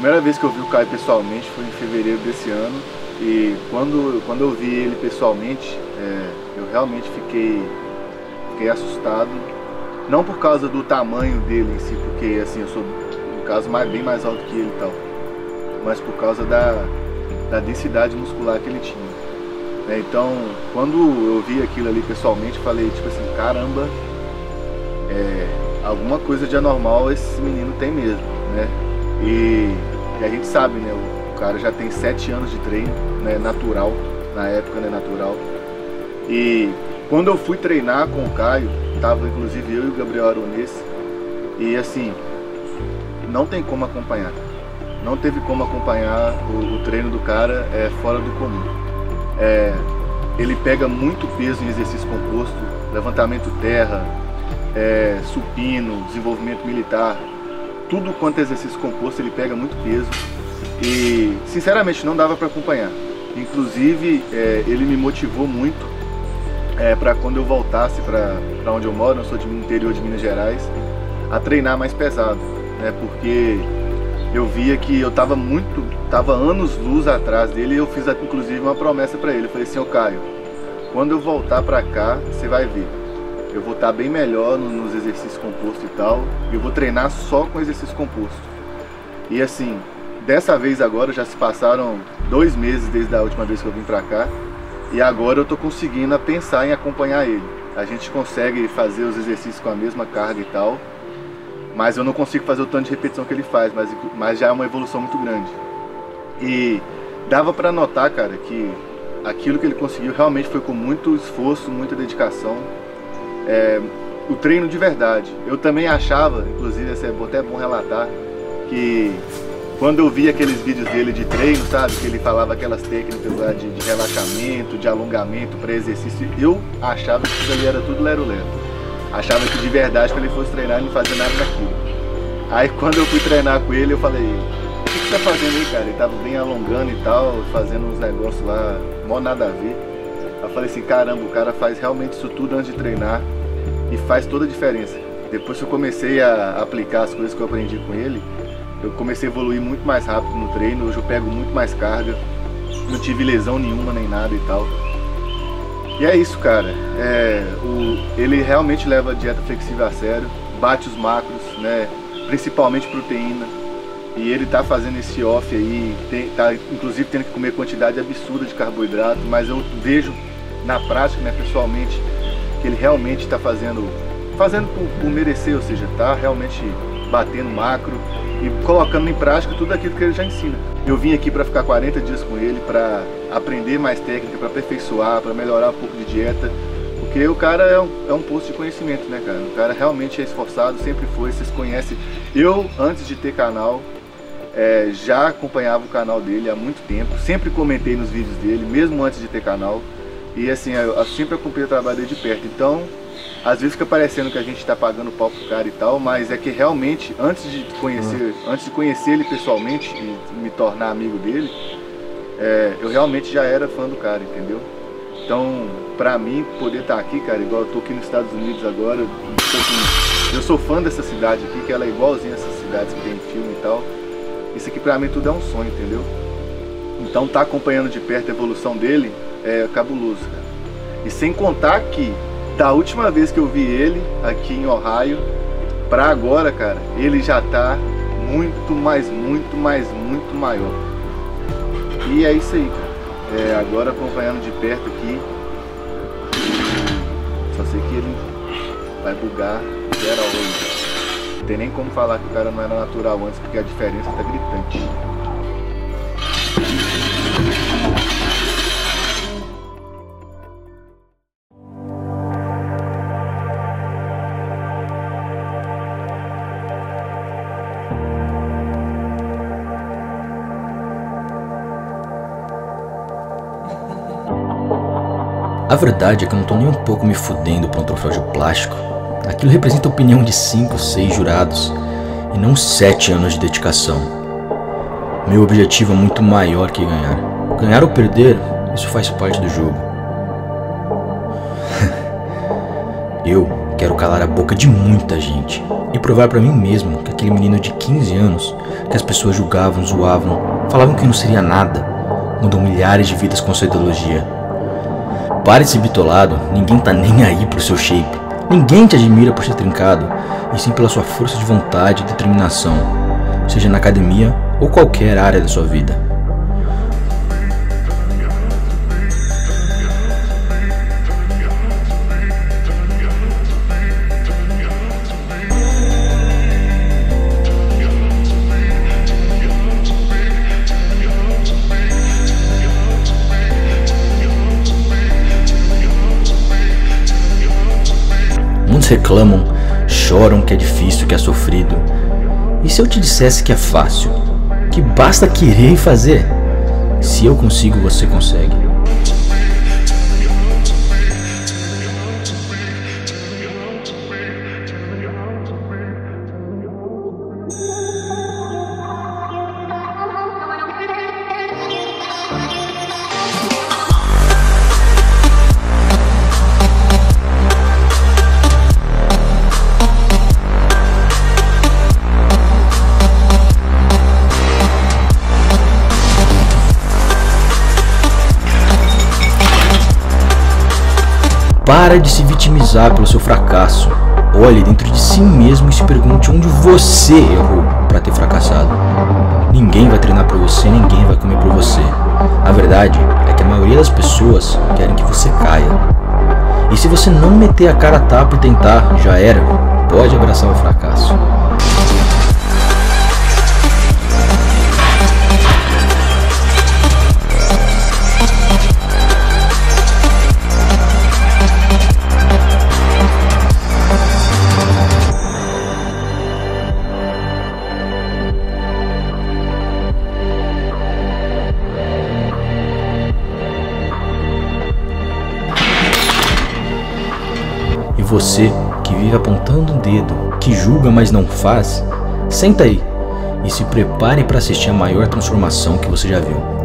primeira vez que eu vi o Caio pessoalmente foi em fevereiro desse ano. E quando eu vi ele pessoalmente, eu realmente fiquei assustado. Não por causa do tamanho dele em si, porque assim, eu sou, no caso, bem mais alto que ele e tal. Mas por causa da densidade muscular que ele tinha. Então, quando eu vi aquilo ali pessoalmente, eu falei, tipo assim, caramba, alguma coisa de anormal esse menino tem mesmo, né? E a gente sabe, né? O cara já tem 7 anos de treino, né? Natural, na época, né? Natural. E quando eu fui treinar com o Caio, tava inclusive eu e o Gabriel Aronês, e assim, não tem como acompanhar. Não teve como acompanhar o treino do cara, fora do comum. Ele pega muito peso em exercício composto, levantamento terra, supino, desenvolvimento militar, tudo quanto é exercício composto ele pega muito peso e sinceramente não dava para acompanhar. Inclusive ele me motivou muito para quando eu voltasse para onde eu moro, eu sou do interior de Minas Gerais, a treinar mais pesado, né? Porque eu via que eu tava anos-luz atrás dele, e eu fiz inclusive uma promessa para ele. Eu falei assim, ô Caio, quando eu voltar para cá, você vai ver, eu vou estar bem melhor nos exercícios compostos e tal, e eu vou treinar só com exercício composto. E assim, dessa vez agora já se passaram 2 meses desde a última vez que eu vim para cá, e agora eu tô conseguindo pensar em acompanhar ele. A gente consegue fazer os exercícios com a mesma carga e tal, mas eu não consigo fazer o tanto de repetição que ele faz, mas já é uma evolução muito grande. E dava para notar, cara, que aquilo que ele conseguiu realmente foi com muito esforço, muita dedicação, o treino de verdade. Eu também achava, inclusive, é até bom relatar, que quando eu via aqueles vídeos dele de treino, sabe, que ele falava aquelas técnicas lá de relaxamento, de alongamento para exercício, eu achava que isso ali era tudo lero-lero. Achava que de verdade, quando ele fosse treinar, ele não fazia nada daquilo. Aí quando eu fui treinar com ele, eu falei, o que você tá fazendo aí, cara? Ele tava bem alongando e tal, fazendo uns negócios lá, mó nada a ver. Aí eu falei assim, caramba, o cara faz realmente isso tudo antes de treinar e faz toda a diferença. Depois que eu comecei a aplicar as coisas que eu aprendi com ele, eu comecei a evoluir muito mais rápido no treino. Hoje eu pego muito mais carga, não tive lesão nenhuma nem nada e tal. E é isso, cara. Ele realmente leva a dieta flexível a sério, bate os macros, né? Principalmente proteína. E ele tá fazendo esse off aí, tá inclusive tendo que comer quantidade absurda de carboidrato, mas eu vejo na prática, né, pessoalmente, que ele realmente está fazendo por merecer, ou seja, tá realmente batendo macro e colocando em prática tudo aquilo que ele já ensina. Eu vim aqui para ficar 40 dias com ele, para aprender mais técnica, para aperfeiçoar, para melhorar um pouco de dieta, porque o cara é um poço de conhecimento, né, cara? O cara realmente é esforçado, sempre foi, vocês conhecem. Eu, antes de ter canal, já acompanhava o canal dele há muito tempo, sempre comentei nos vídeos dele, mesmo antes de ter canal, e assim, eu sempre acompanhei o trabalho dele de perto. Então, às vezes fica parecendo que a gente está pagando pau pro cara e tal, mas é que realmente, antes de conhecer ele pessoalmente e me tornar amigo dele, eu realmente já era fã do cara, entendeu? Então, pra mim, poder estar aqui, cara, igual eu tô aqui nos Estados Unidos agora, eu sou fã dessa cidade aqui, que ela é igualzinha a essas cidades que tem filme e tal. Isso aqui pra mim tudo é um sonho, entendeu? Então, tá acompanhando de perto a evolução dele é cabuloso, cara. E sem contar que, da última vez que eu vi ele aqui em Ohio pra agora, cara, ele já tá muito maior. E é isso aí, cara. Agora acompanhando de perto aqui, só sei que ele vai bugar geral hoje. Não tem nem como falar que o cara não era natural antes, porque a diferença tá gritante. A verdade é que eu não tô nem um pouco me fudendo pra um troféu de plástico. Aquilo representa a opinião de 5, 6 jurados e não 7 anos de dedicação. Meu objetivo é muito maior que ganhar. Ganhar ou perder, isso faz parte do jogo. Eu quero calar a boca de muita gente e provar pra mim mesmo que aquele menino de 15 anos, que as pessoas julgavam, zoavam, falavam que não seria nada, mudou milhares de vidas com sua ideologia. Pare de ser bitolado, ninguém tá nem aí pro seu shape, ninguém te admira por ser trincado, e sim pela sua força de vontade e determinação, seja na academia ou qualquer área da sua vida. Muitos reclamam, choram que é difícil, que é sofrido. E se eu te dissesse que é fácil? Que basta querer e fazer? Se eu consigo, você consegue. Para de se vitimizar pelo seu fracasso. Olhe dentro de si mesmo e se pergunte onde você errou para ter fracassado. Ninguém vai treinar por você, ninguém vai comer por você. A verdade é que a maioria das pessoas querem que você caia. E se você não meter a cara a tapa e tentar, já era. Pode abraçar o fracasso. E você, que vive apontando um dedo, que julga mas não faz, senta aí e se prepare para assistir a maior transformação que você já viu.